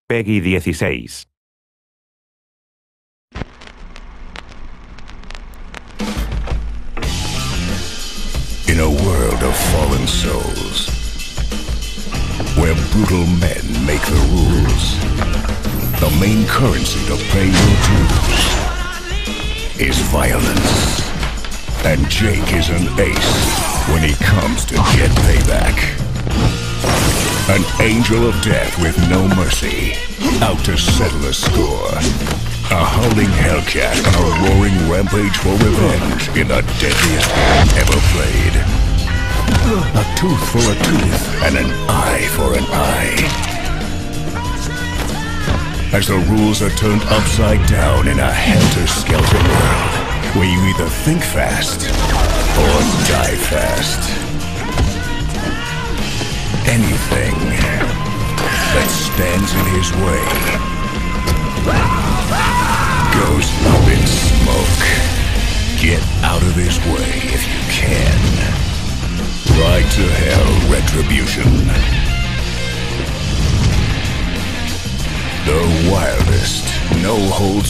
Peggy 16. In a world of fallen souls, where brutal men make the rules, the main currency to pay your dues is violence. And Jake is an ace when he comes to get payback. An angel of death with no mercy, out to settle a score. A howling hellcat on a roaring rampage for revenge in the deadliest game ever played. A tooth for a tooth and an eye for an eye. As the rules are turned upside down in a helter-skelter world, where you either think fast or die fast. Anything that stands in his way goes up in smoke. Get out of his way if you can. Ride to hell, Retribution.